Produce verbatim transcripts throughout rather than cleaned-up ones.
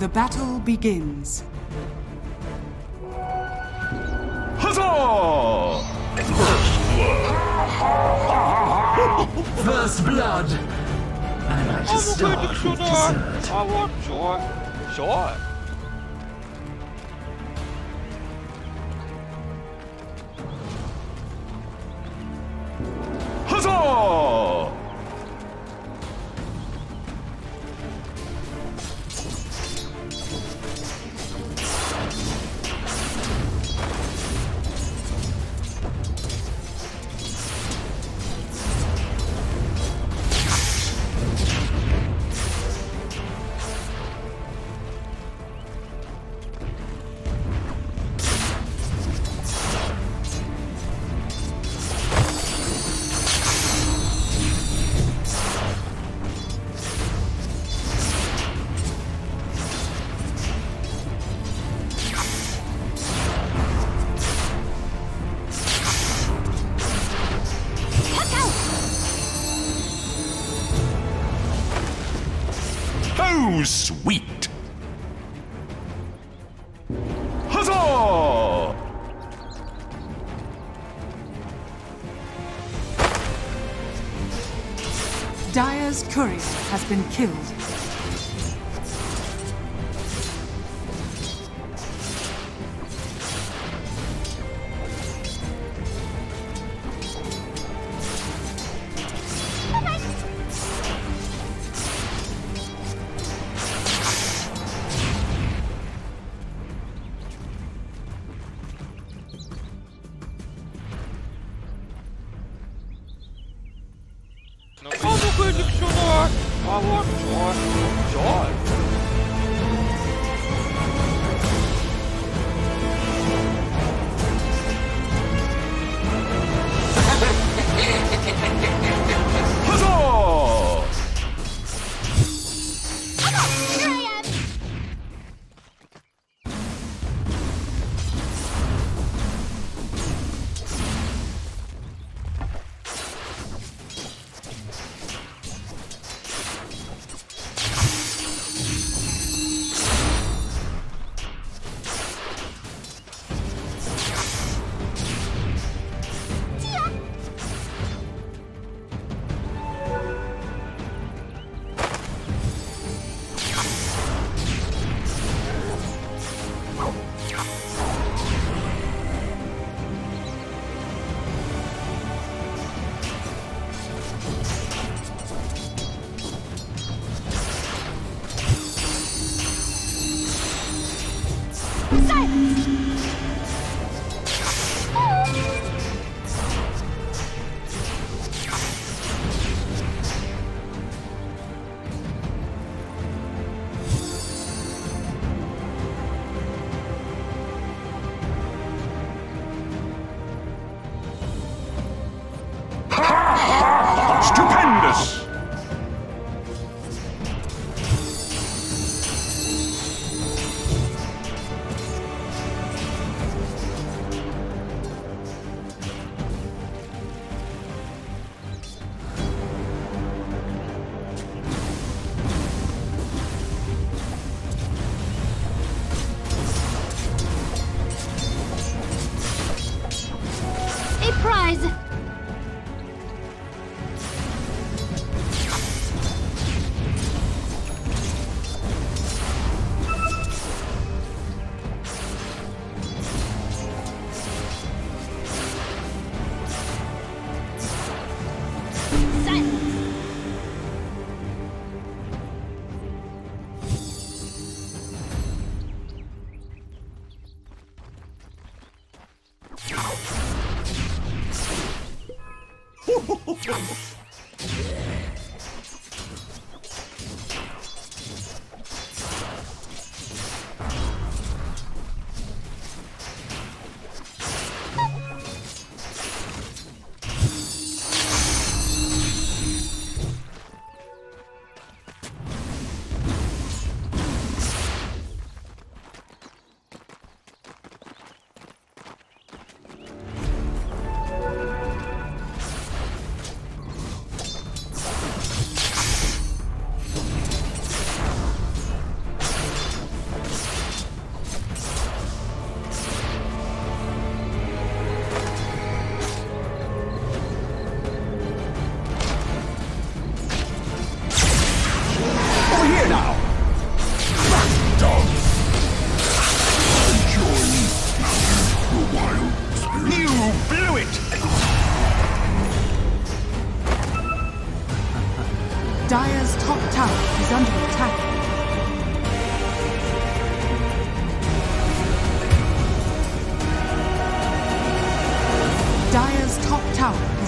battle begins. Huzzah! First blood. I like to start with dessert. I want sure. Sure. Huzzah! Oh, sweet! Huzzah! Dire's courier has been killed. Nikomu kırdık şunu. I want sure. Sure. Huzzah! Stupendous! A prize!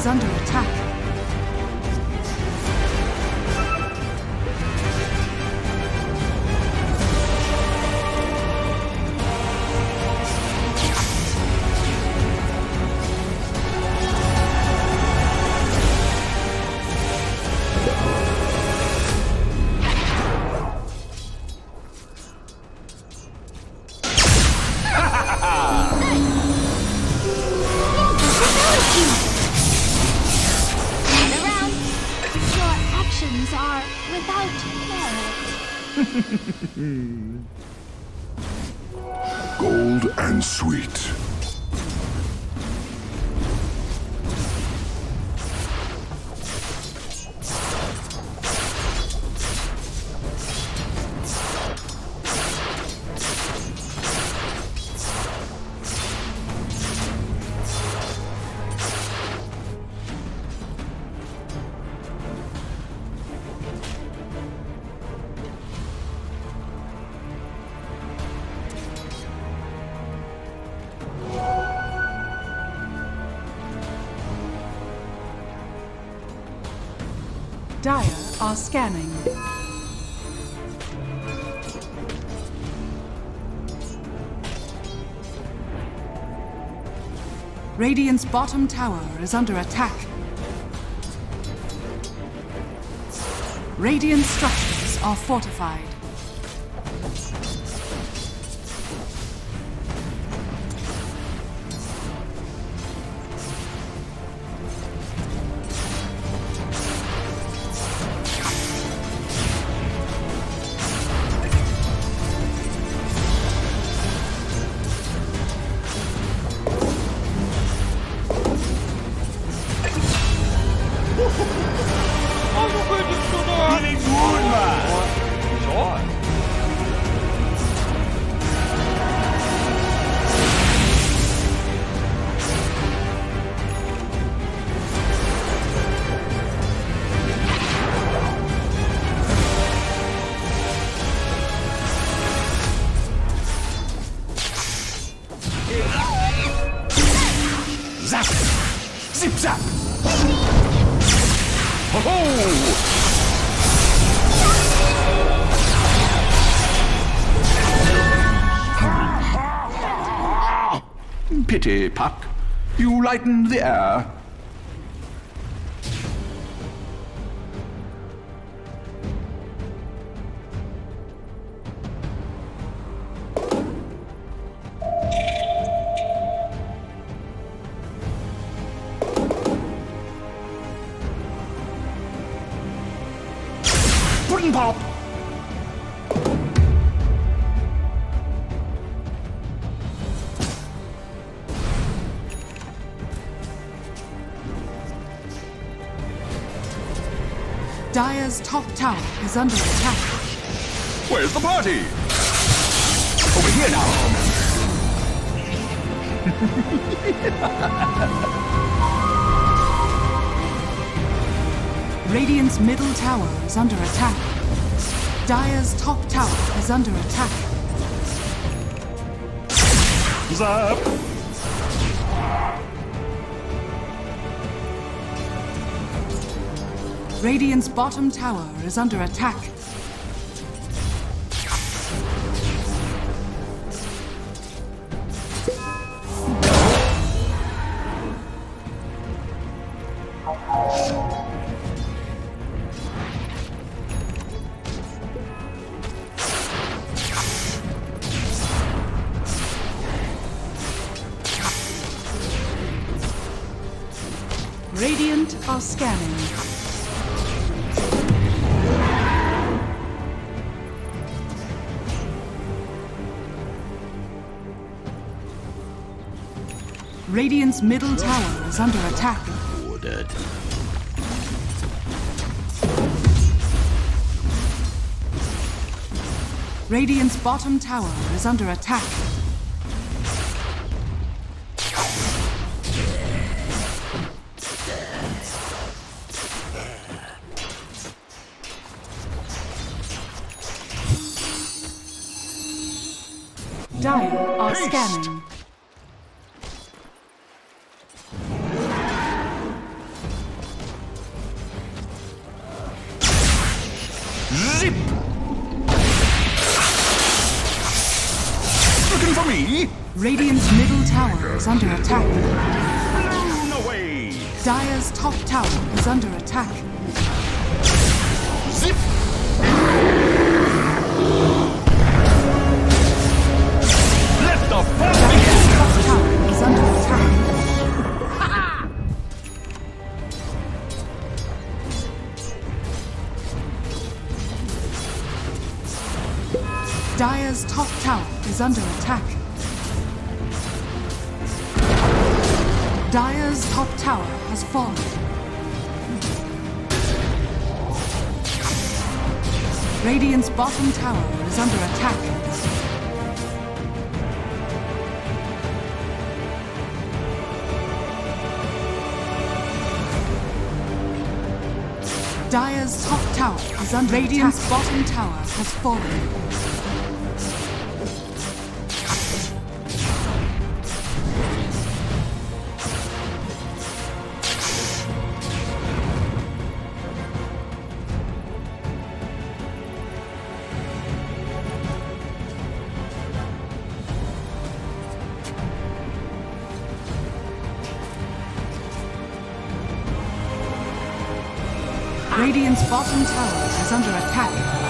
is under attack. Are without merit. Gold and sweet. Dire are scanning. Radiant's bottom tower is under attack. Radiant structures are fortified. Zap! Zip zap! Ho ho! Pity, Puck. You lighten the air. Pudding pop! Dire's top tower is under attack. Where's the party? Over here now. Radiant's middle tower is under attack. Dire's top tower is under attack. Zap! Radiant's bottom tower is under attack. Radiant are scanning. Radiant's middle tower is under attack. Ordered. Radiant's bottom tower is under attack. Dire are Haste! scanning. Radiant's middle tower is under attack. Blown away. Dire's top tower is under attack. Zip. Let the fun Dire's top tower is under attack. Dire's top tower is under attack. Dire's top tower has fallen. Radiant's bottom tower is under attack. Dire's top tower is under Radiant's attack. Bottom tower has fallen. Radiant's bottom tower is under attack.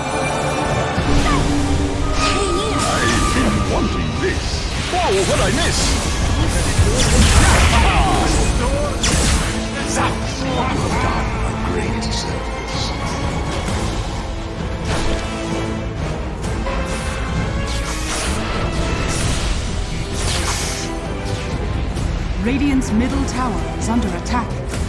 I've been wanting this. Whoa, what'd I miss? Zap! A great service. Radiant's middle tower is under attack.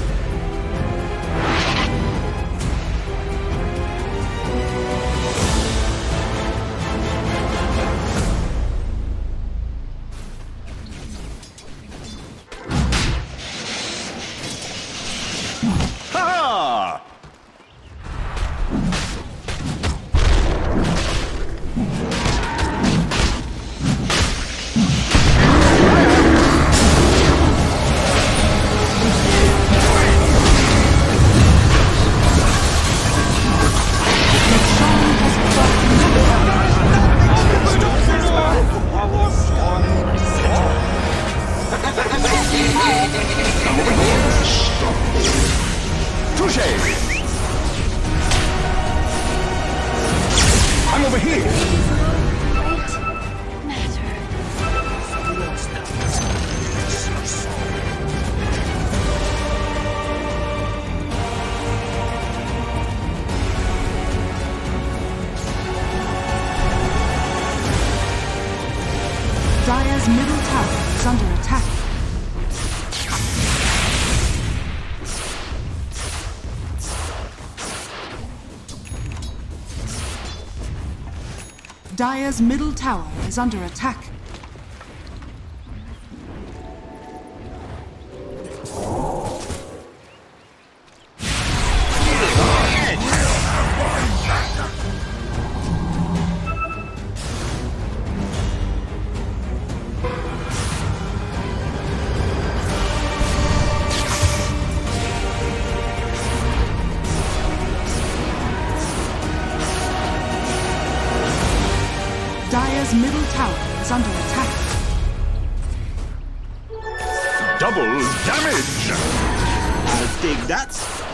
I'm over here. Dire's middle tower is under attack. Dire's middle tower is under attack. Dire's middle tower is under attack. Double damage. I'll take that.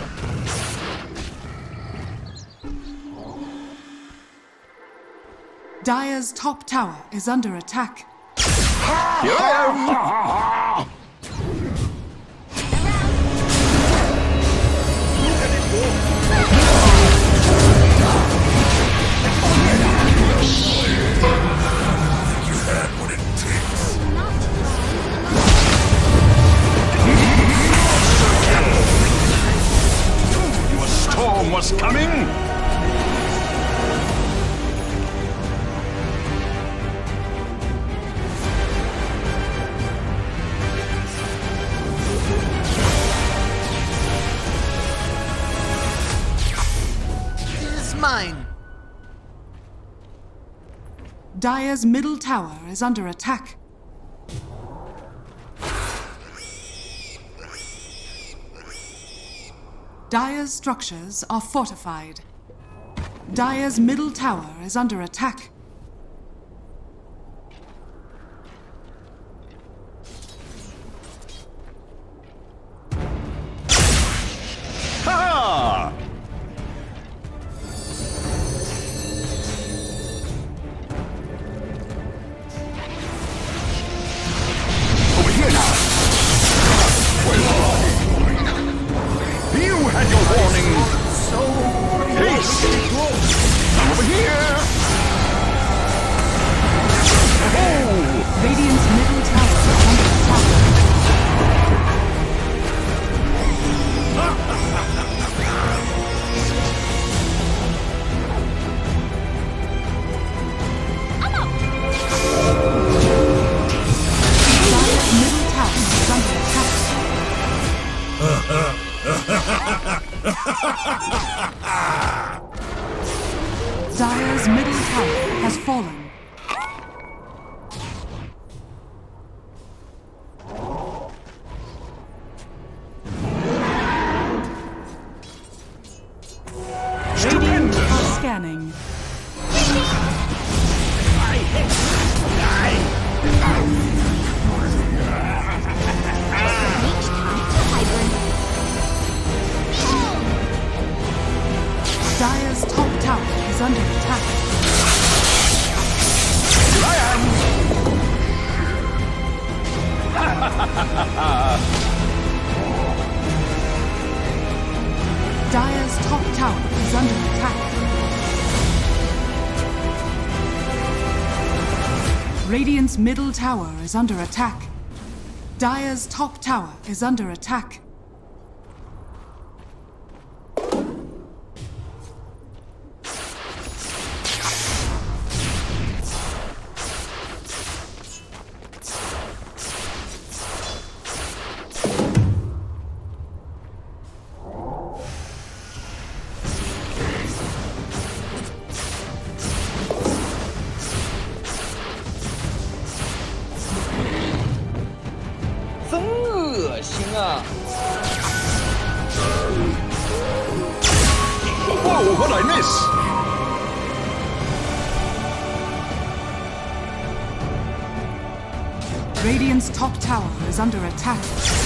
Dire's top tower is under attack. Here I am. Your storm was coming. Mine. Dire's middle tower is under attack. Dire's structures are fortified. Dire's middle tower is under attack. Dire's middle tower has fallen. Radiant are scanning. Dire's top tower is under attack. Here I am! Dire's top tower is under attack. Radiant's middle tower is under attack. Dire's top tower is under attack. Whoa, what'd I miss? Radiant's top tower is under attack.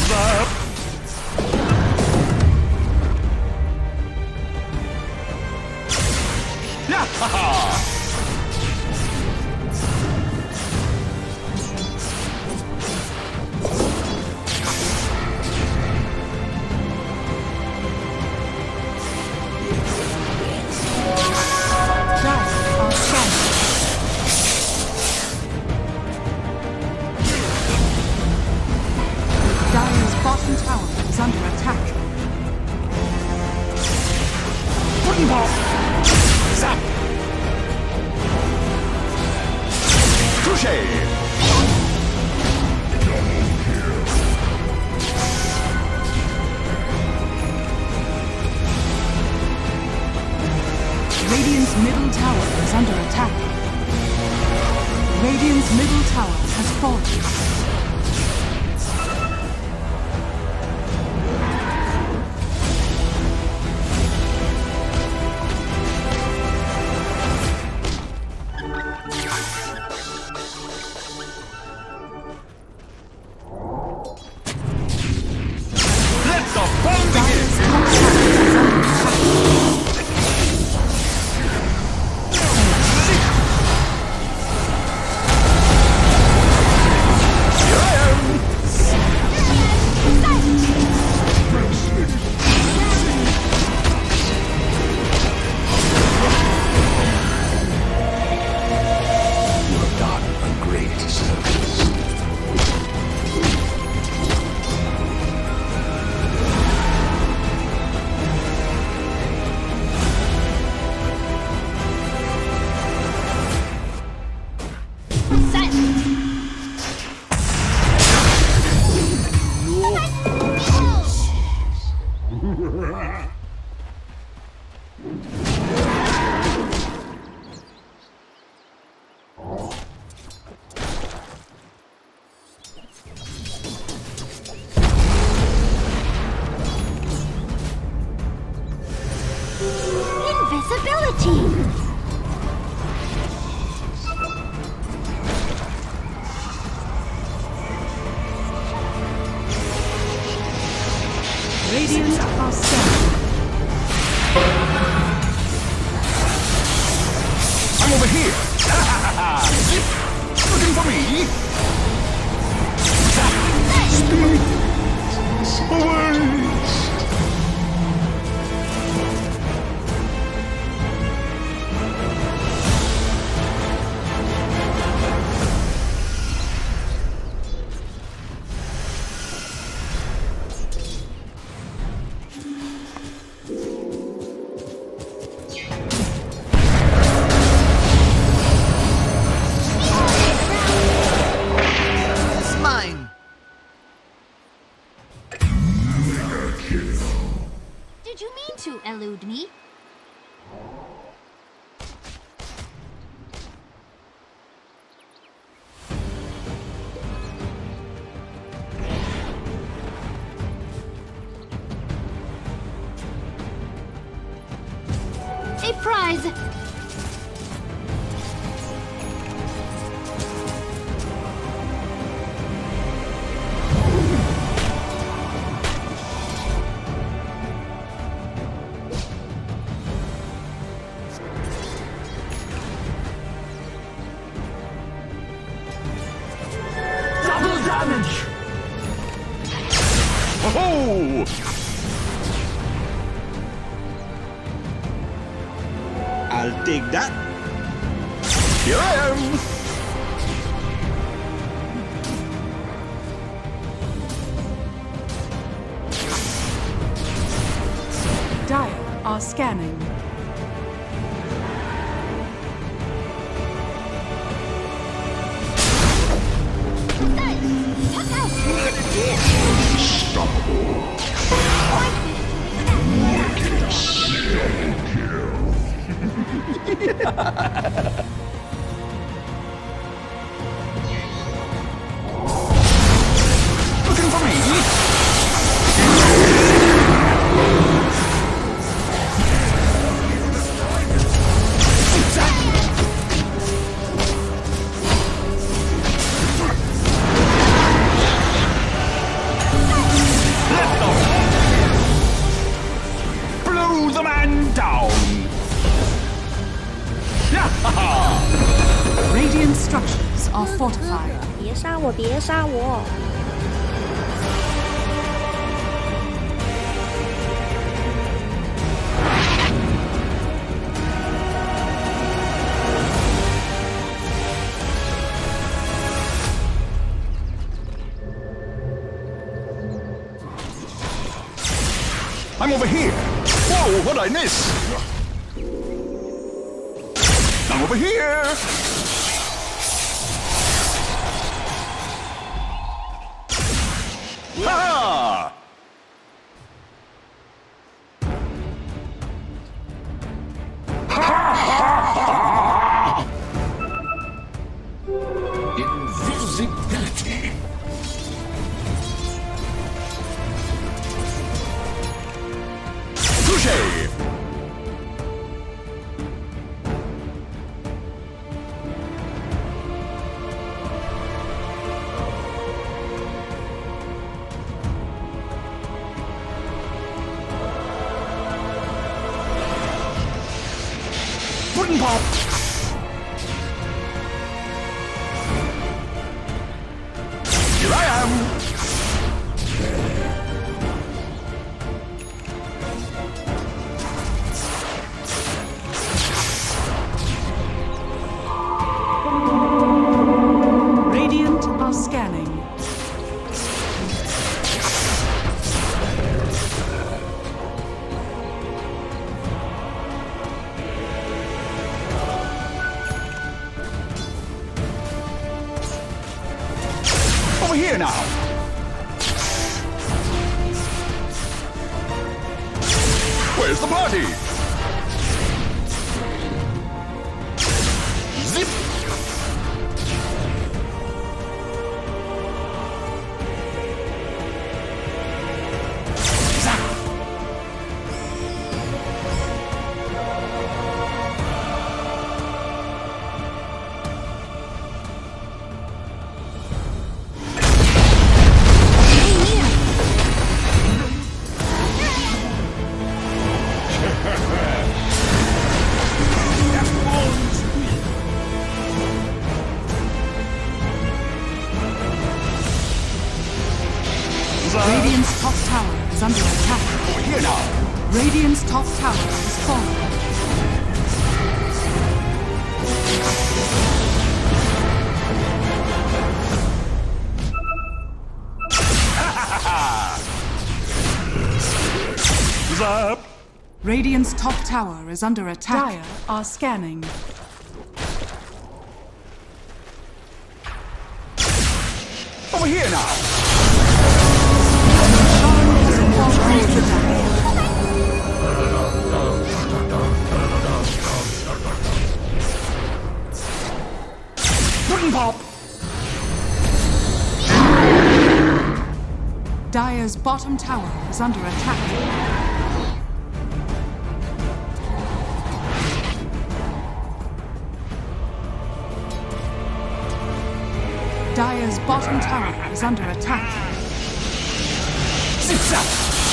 Radiant's middle tower is under attack. Radiant's middle tower has fallen. Radiant are set. I'm over here. Looking for me? Speed away. did you mean to elude me? A prize! Oh! I'll take that. Here I am! Dire are scanning. Looking for me? Blow the man down! Radiant structures are fortified. 别杀我，别杀我！ I'm over here! Whoa, what'd I miss? I'm over here! Ha! Invisibility. Touché! Wooden pop! Here I am! Radiant are scanning. Over here now! Where's the party? Zip! Zap! Radiant's top tower is under attack. Over here now! Radiant's top tower is falling. Zap! Radiant's top tower is under attack. Dire are scanning. Over here now! Sharon has fallen to die. Dire's bottom tower is under attack. Dire's bottom tower is under attack. Zip zap!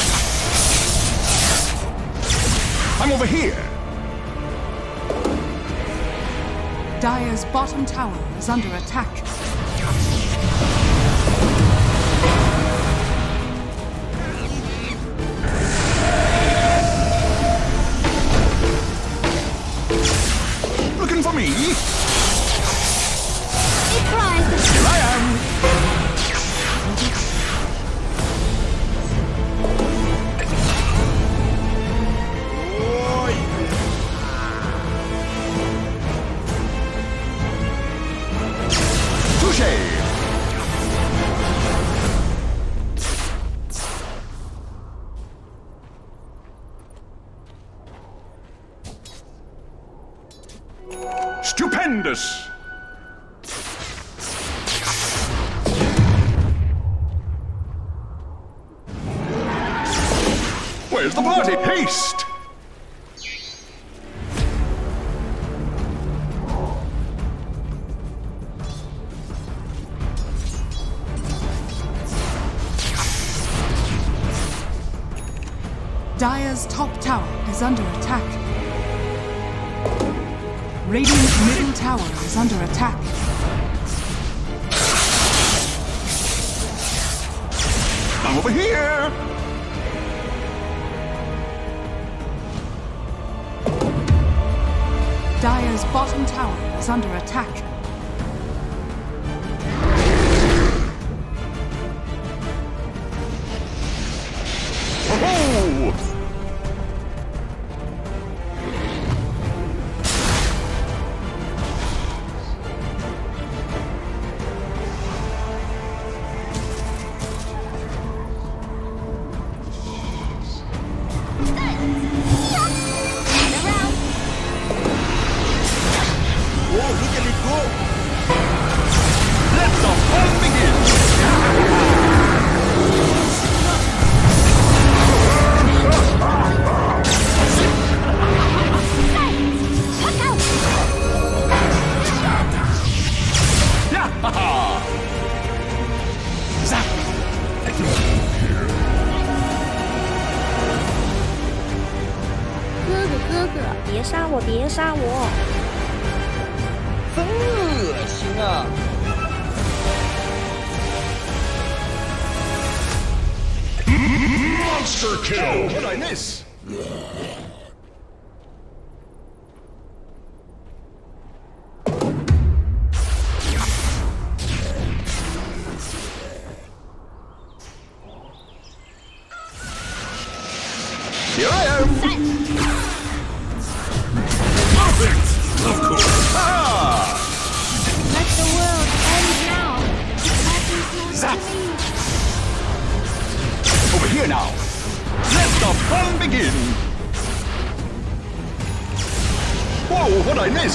I'm over here! Dire's bottom tower is under attack. Looking for me? Surprise! Here I am! Stupendous! Where's the party? Haste! Dire's top tower is under attack. Radiant's middle tower is under attack. I'm over here! Dire's bottom tower is under attack. Oh! Monster kill! What did I miss? Here I am! Perfect! Of course! Ah! Let the world end now. Zap! Over here now! Let the fun begin! Whoa, what'd I miss?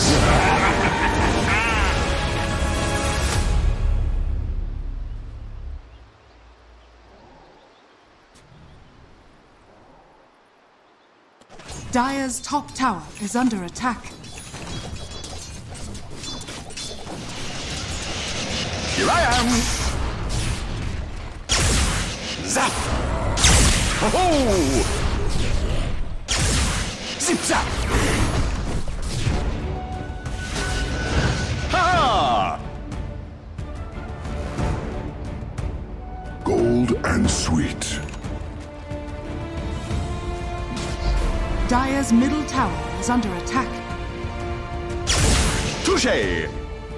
Dire's top tower is under attack. Here I am! Zap! Ho-ho! Zip-zap! Ha! Gold and sweet. Dire's middle tower is under attack. Touché!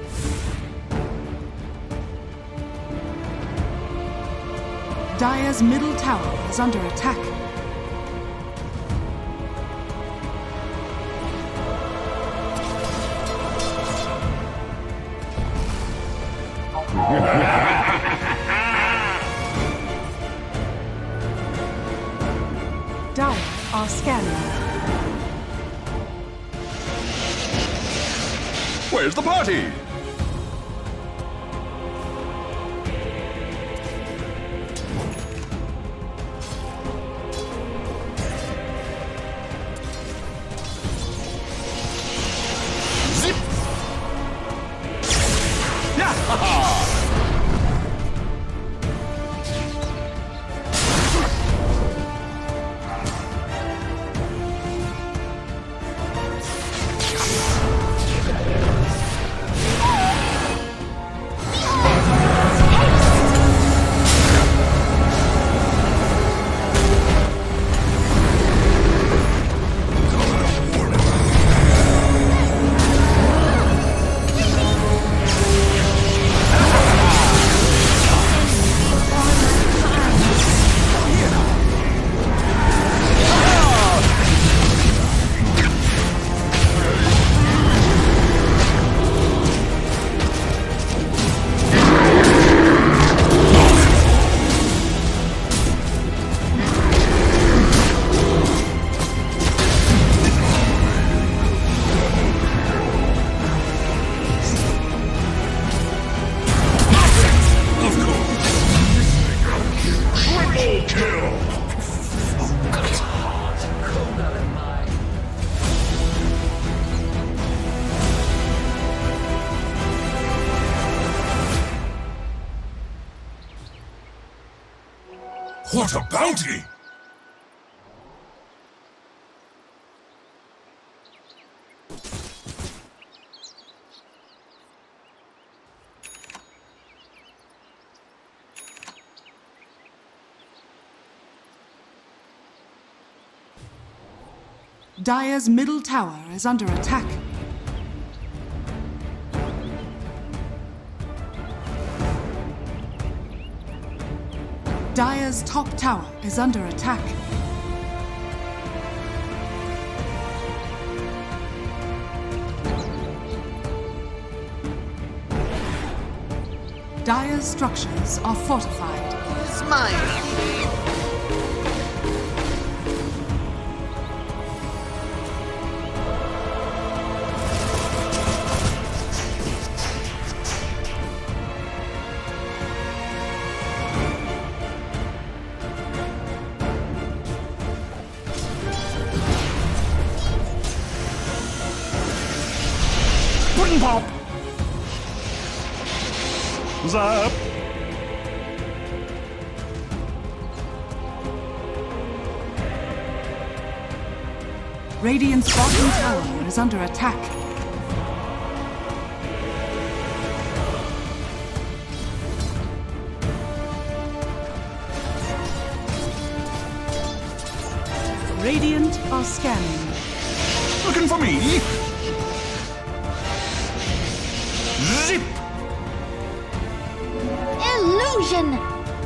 Dire's middle tower is under attack. Dire are scanning. Where's the party? Triple kill! What a bounty! Dire's middle tower is under attack. Dire's top tower is under attack. Dire's structures are fortified. Smile! Pudding pop! Zap! Radiant's bottom tower is under attack. Radiant are scanning. Looking for me? Zip! Illusion!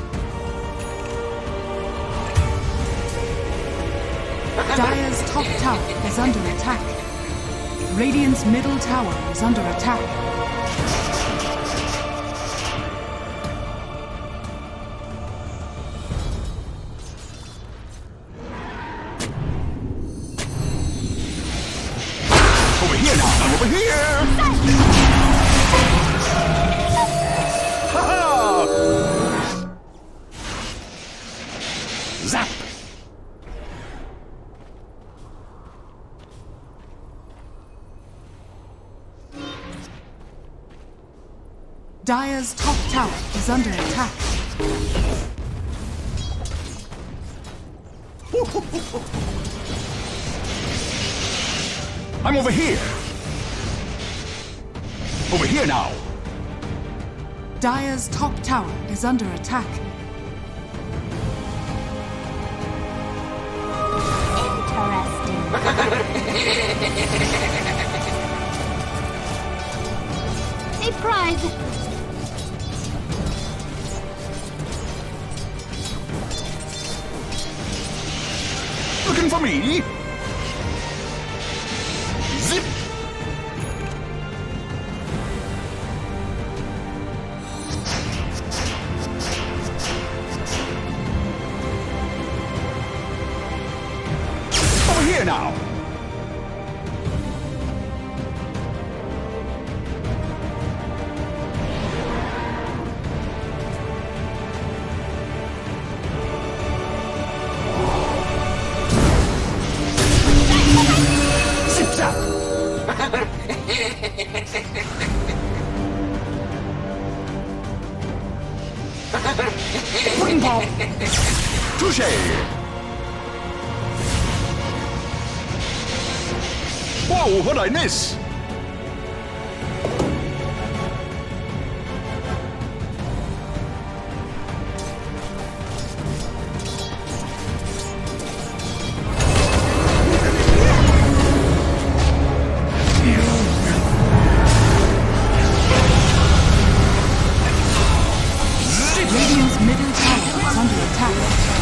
Dire's top tower is under attack. Radiant's middle tower is under attack. Over here now! Over here! Ha-ha! Zap! Dire's top tower is under attack. I'm over here! Over here now! Dire's top tower is under attack. Interesting. A prize! Looking for me? Zip! Over here now! Pudding pop! Touché! Whoa, what'd I miss? Radiant's middle tower is under attack.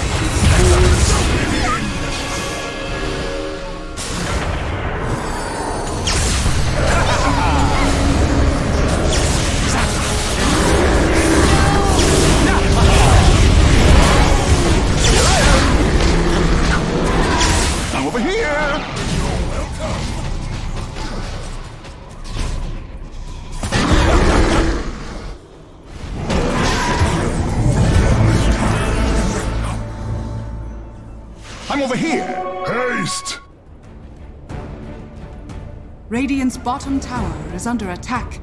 I'm over here! Over here! Haste! Radiant's bottom tower is under attack.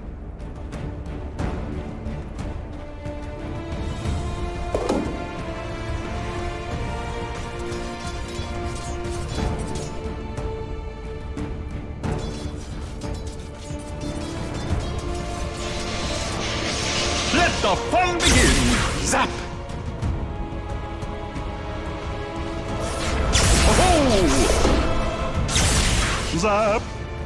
Let the fun begin! Zap! Oh! Zap!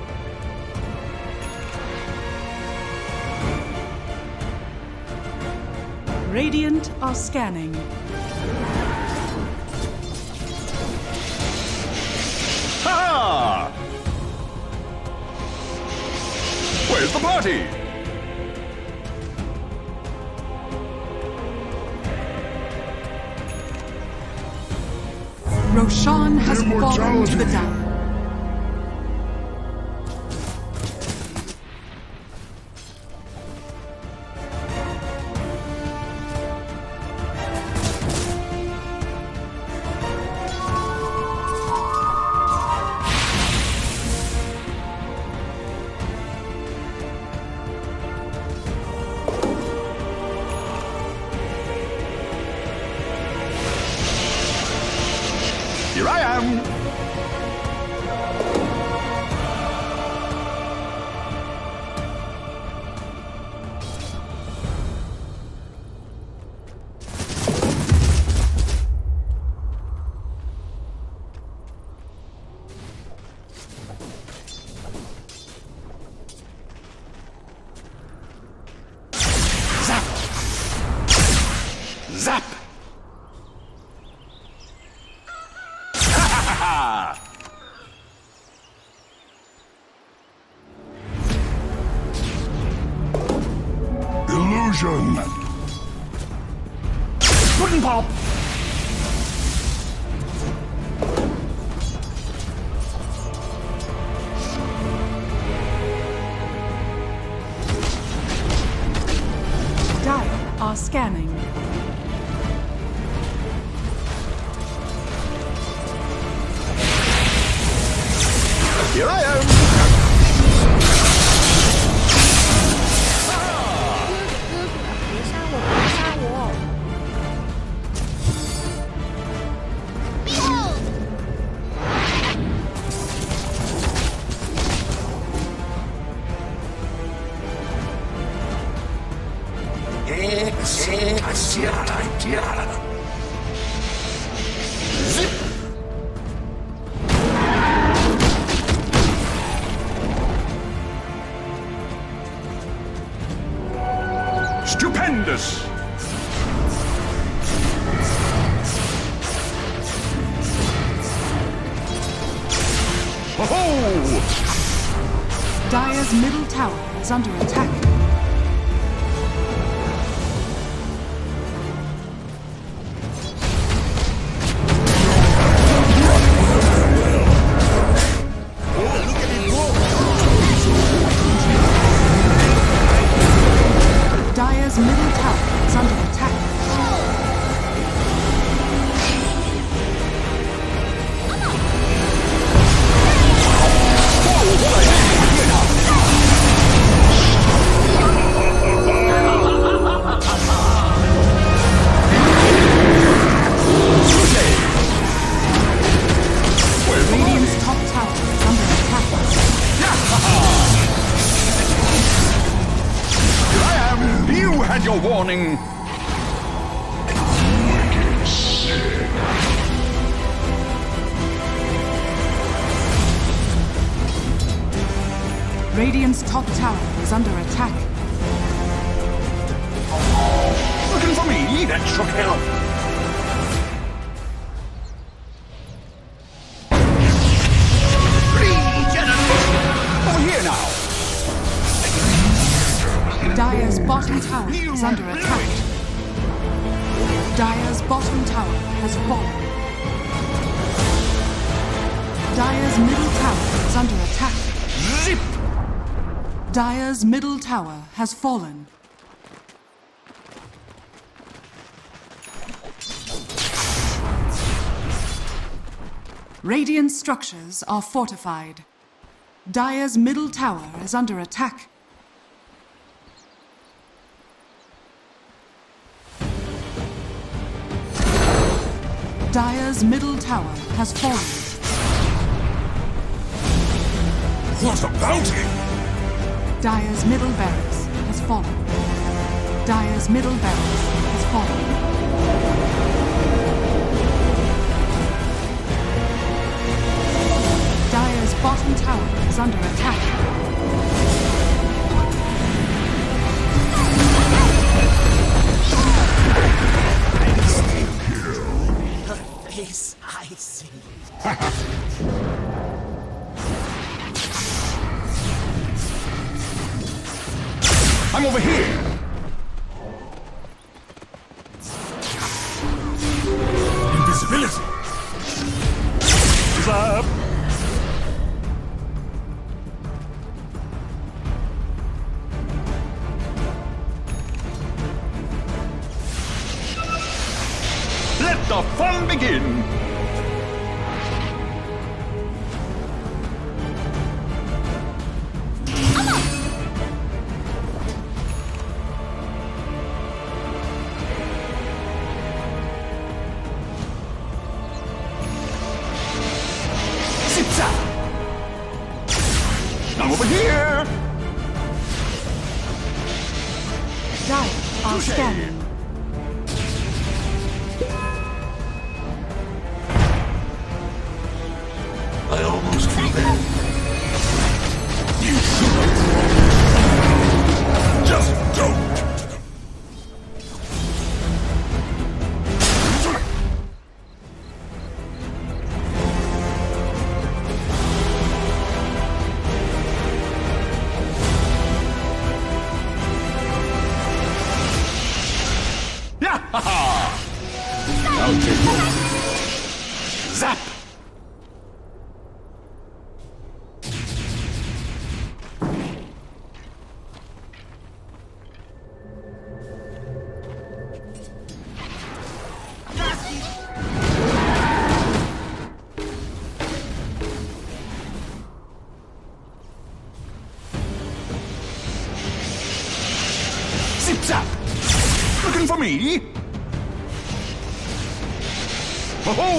Radiant are scanning. Ha! Where's the party? Roshan has fallen to the Dire. Here I am! Zap! Zap! Illusion! Puddin' pop! Dire are scanning. Here I am! Stupendous! Ho-ho! Dire's middle tower is under attack. Dire's middle tower is under attack. Radiant's top tower is under attack. Here I am! You had your warning! Radiant's top tower is under attack. Looking for me? That should help! Over here now! Dire's bottom tower is under attack. Dire's bottom tower has fallen. Dire's middle tower is under attack. Zip! Dire's middle tower has fallen. Radiant structures are fortified. Dire's middle tower is under attack. Dire's middle tower has fallen. What a bounty! Dire's middle barracks has fallen. Dire's middle barracks has fallen. Dire's bottom tower is under attack. Face I see. I'm over here! Invisibility! Zap! Let the fun begin! Zip-zap! I'm over here! Dire are scanning. I almost feel it. You should. Just don't. Yeah, ha ha! I'll take it. Zap! Zip-zap! Looking for me? Ho-ho!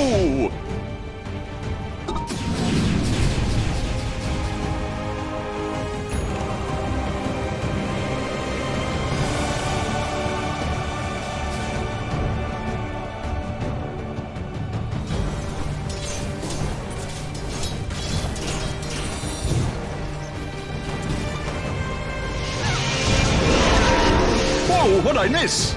Whoa, what'd I miss?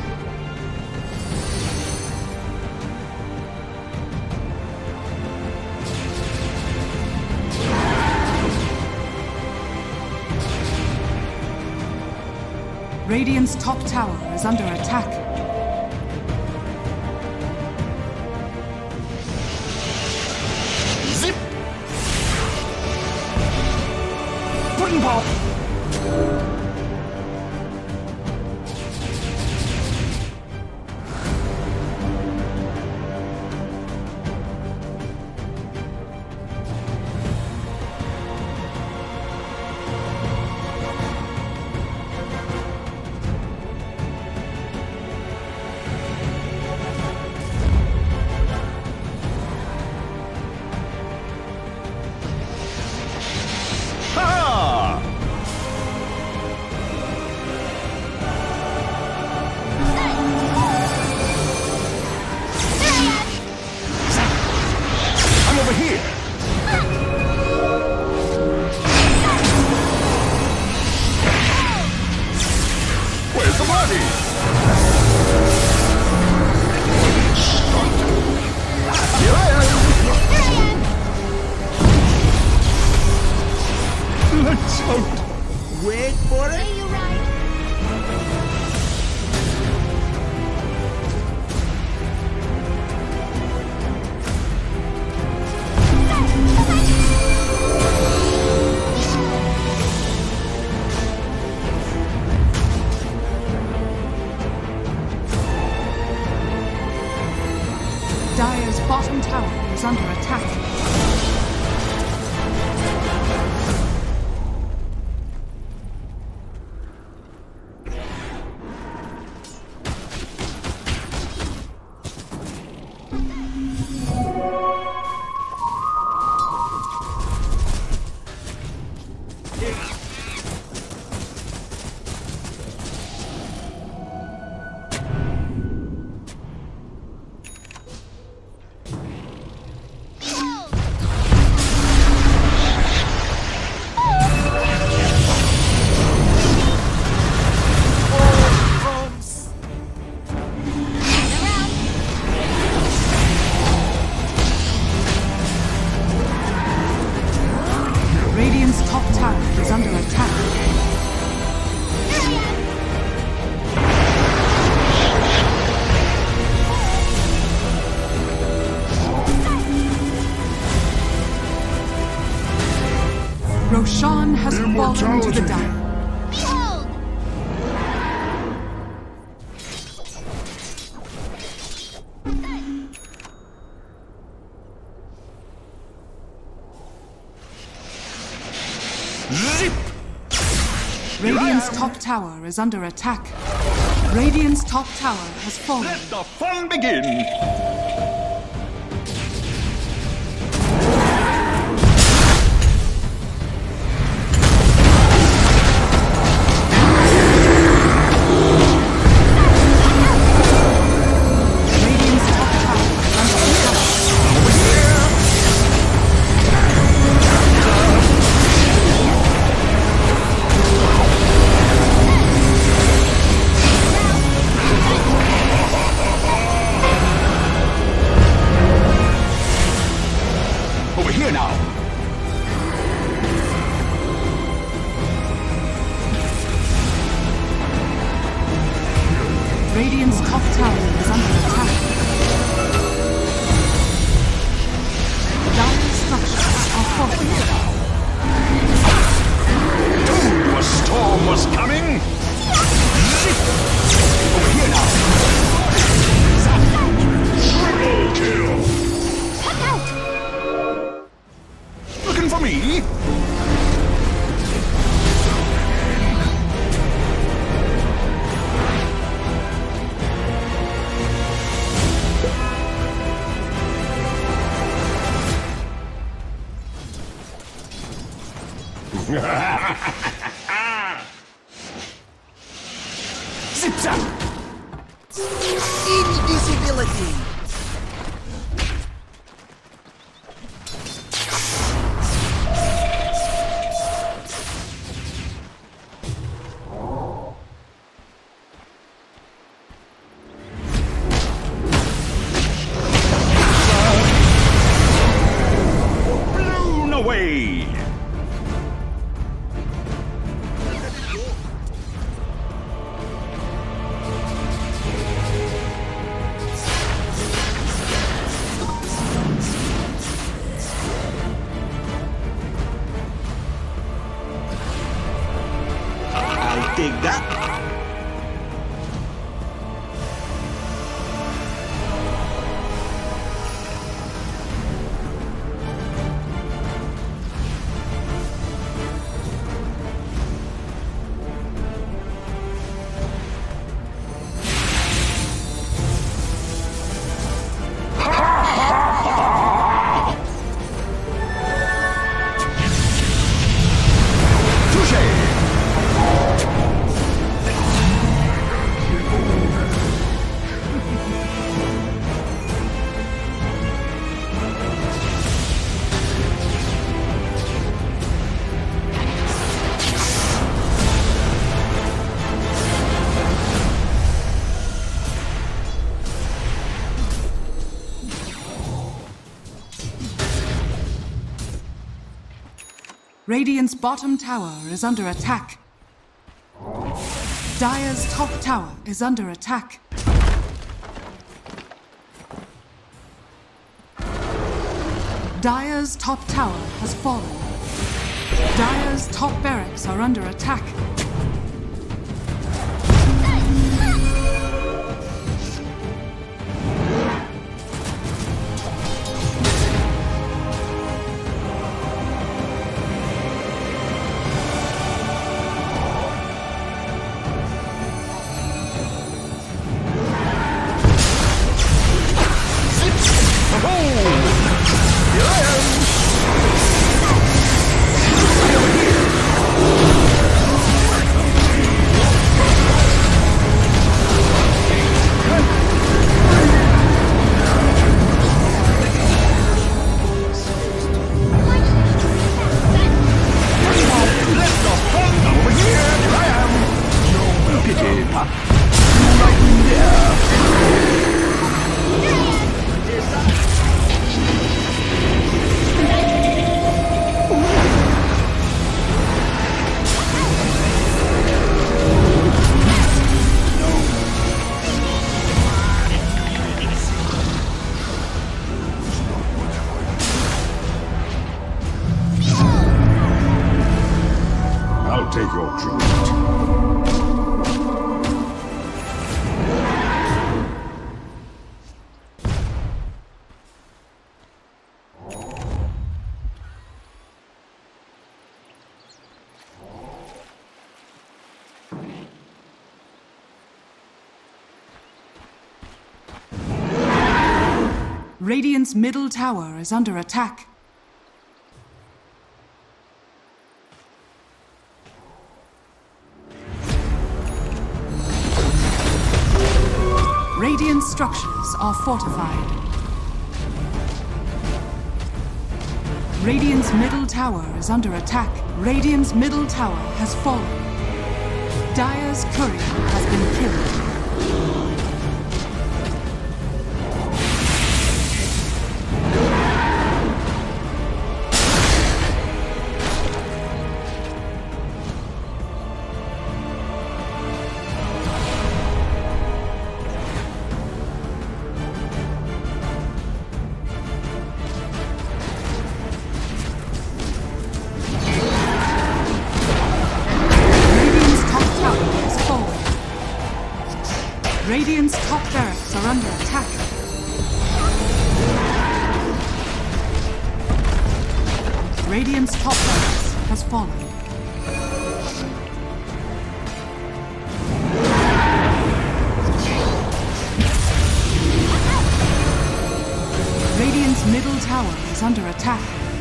Radiant's top tower is under attack. Zip! Pudding pop! Dire's bottom tower is under attack. Roshan has fallen to the Dire. Behold! Zip! Radiant's top tower is under attack. Radiant's top tower has fallen. Let the fun begin! Radiant's top tower is under attack. Dire's structures are fortified. Told a storm was coming! Over here now! Triple kill! Looking for me? Zip zap! Invisibility! Blown away! I'll take that. Radiant's bottom tower is under attack. Dire's top tower is under attack. Dire's top tower has fallen. Dire's top barracks are under attack. Radiant's middle tower is under attack. Radiant structures are fortified. Radiant's middle tower is under attack. Radiant's middle tower has fallen. Dire's courier has been killed. Radiant's top barracks are under attack. Radiant's top barracks has fallen. Radiant's middle tower is under attack.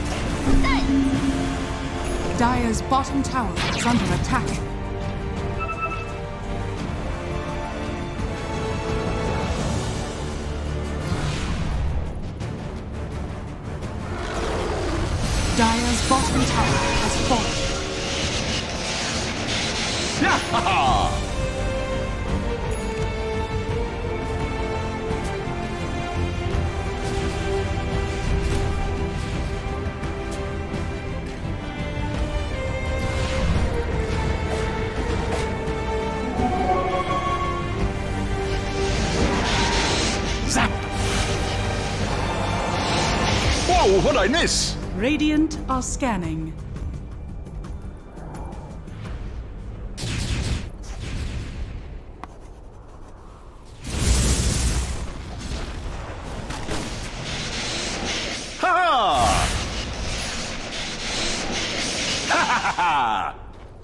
Dire's bottom tower is under attack. Dire's bottom tower has fallen. Zap! Whoa, what'd I miss? Radiant are scanning. Ha ha! Ha ha ha!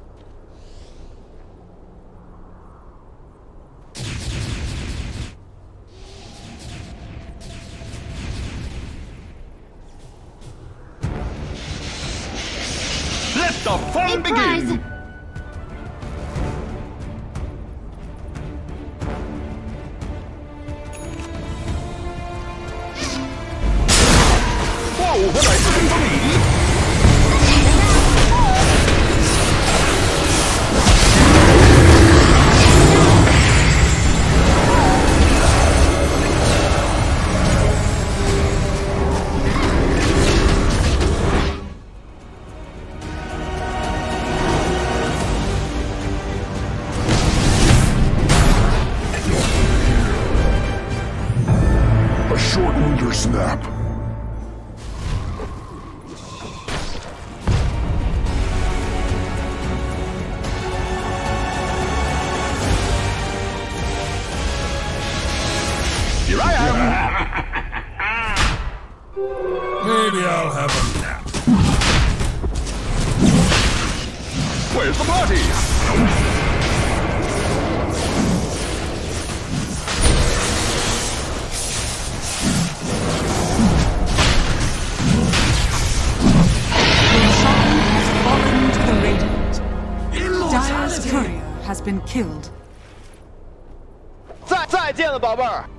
Let the fun begin! Whoa, what are you doing for me? Short meter snap. Here I am. Maybe I'll have a nap. Where's the party? Dire's courier has been killed. 再再见了，宝贝儿。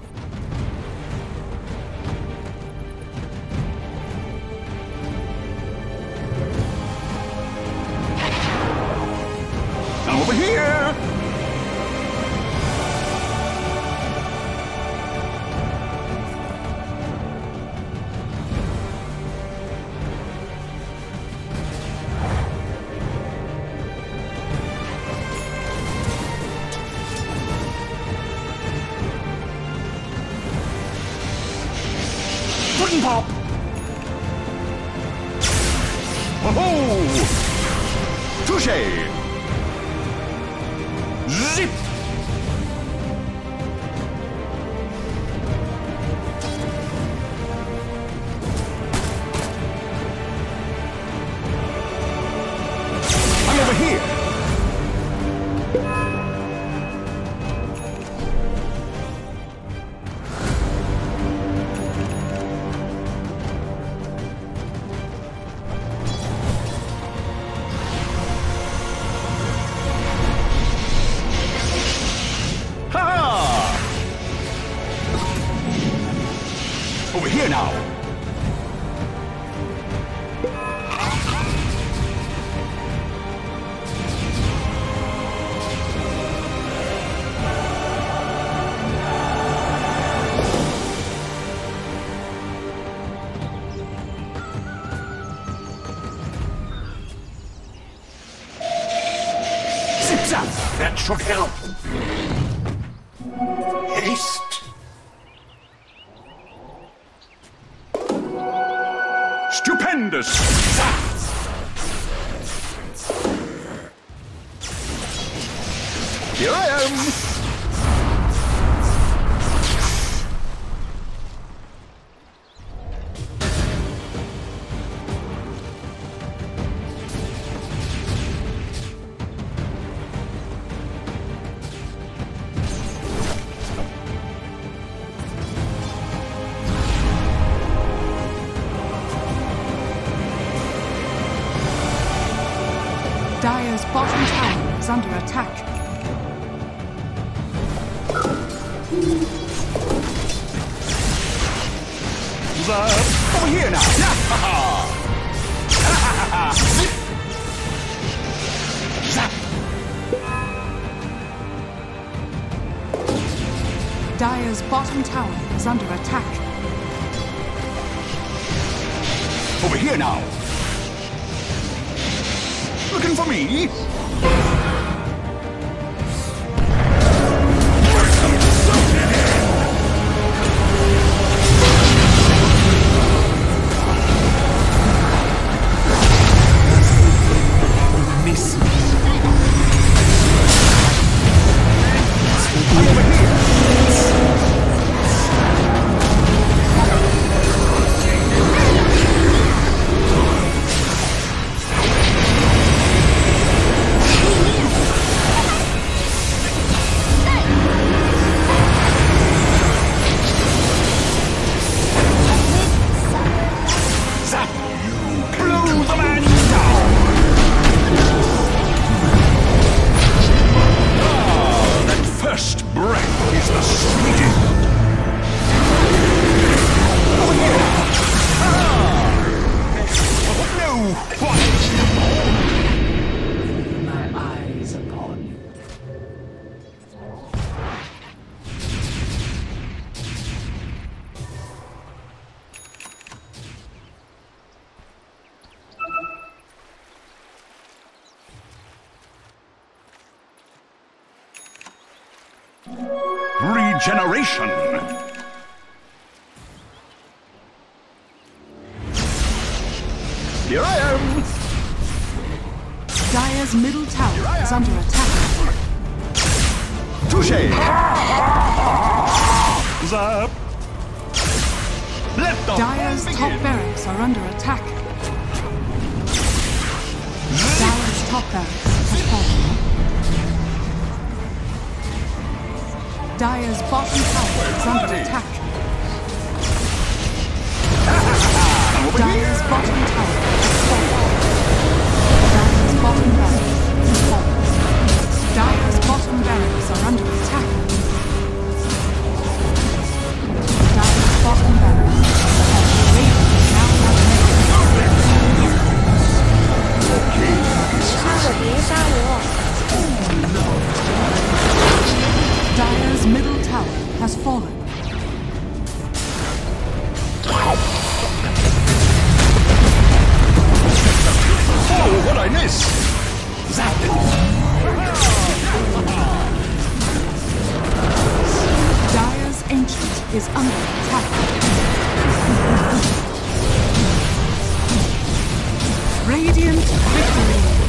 Over here! Pudding pop! Oh-ho! Touché! Zip! I'm over here! Over here now! Zip-zap! That should help! Haste! Stupendous! Here I am! Dire's bottom tower is under attack. Over here now! Dire's bottom tower is under attack. Over here now! Looking for me? Miss. I'm over here! Regeneration! Here I am! Dire's middle tower is under attack. Touché! Zap! Let the Dire's fun top begin. barracks are under attack. Dire's top barracks has fallen. Dire's bottom tower is under attack. Dire's bottom tower has fallen. Dire's bottom barracks has fallen. Dire's bottom barracks are under attack. Dire's bottom barracks has fallen. Now have Dire's middle tower has fallen. Oh, what I miss! Zap! Dire's ancient is under attack. Radiant victory!